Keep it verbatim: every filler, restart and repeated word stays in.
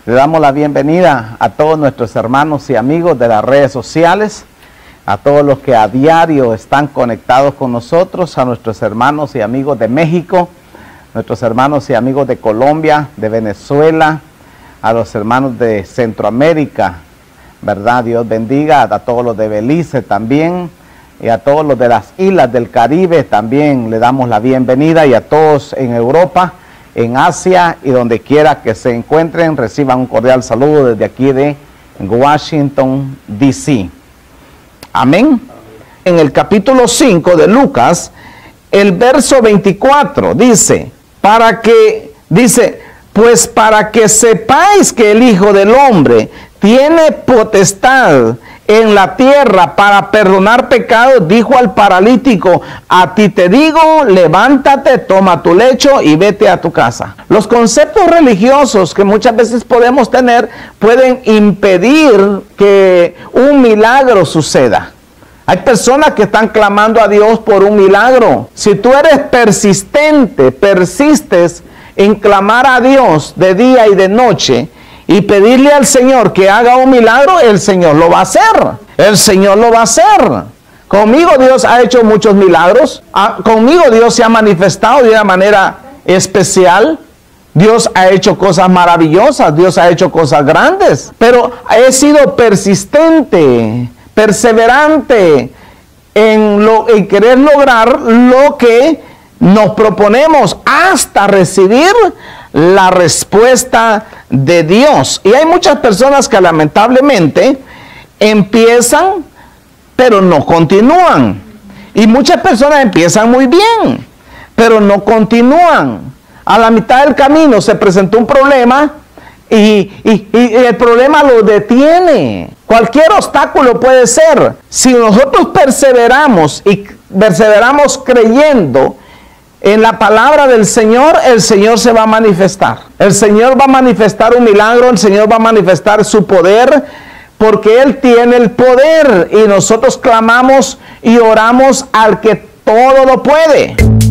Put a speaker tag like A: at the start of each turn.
A: Le damos la bienvenida a todos nuestros hermanos y amigos de las redes sociales, a todos los que a diario están conectados con nosotros, a nuestros hermanos y amigos de México, nuestros hermanos y amigos de Colombia, de Venezuela, a los hermanos de Centroamérica, ¿verdad? Dios bendiga a todos los de Belice también, y a todos los de las islas del Caribe también le damos la bienvenida, y a todos en Europa, en Asia y donde quiera que se encuentren, reciban un cordial saludo desde aquí de Washington, D C Amén. En el capítulo cinco de Lucas, el verso veinticuatro dice, para que, dice, pues para que sepáis que el Hijo del Hombre tiene potestad en la tierra para perdonar pecados, dijo al paralítico, a ti te digo, levántate, toma tu lecho y vete a tu casa. Los conceptos religiosos que muchas veces podemos tener pueden impedir que un milagro suceda. Hay personas que están clamando a Dios por un milagro. Si tú eres persistente, persistes en clamar a Dios de día y de noche, y pedirle al Señor que haga un milagro, el Señor lo va a hacer. El Señor lo va a hacer. Conmigo Dios ha hecho muchos milagros. Conmigo Dios se ha manifestado de una manera especial. Dios ha hecho cosas maravillosas. Dios ha hecho cosas grandes. Pero he sido persistente, perseverante en, lo, en querer lograr lo que nos proponemos hasta recibir la respuesta de Dios. Y hay muchas personas que lamentablemente empiezan, pero no continúan. Y muchas personas empiezan muy bien, pero no continúan. A la mitad del camino se presentó un problema y, y, y el problema lo detiene. Cualquier obstáculo puede ser. Si nosotros perseveramos y perseveramos creyendo en la palabra del Señor, el Señor se va a manifestar. El Señor va a manifestar un milagro, el Señor va a manifestar su poder, porque Él tiene el poder y nosotros clamamos y oramos al que todo lo puede.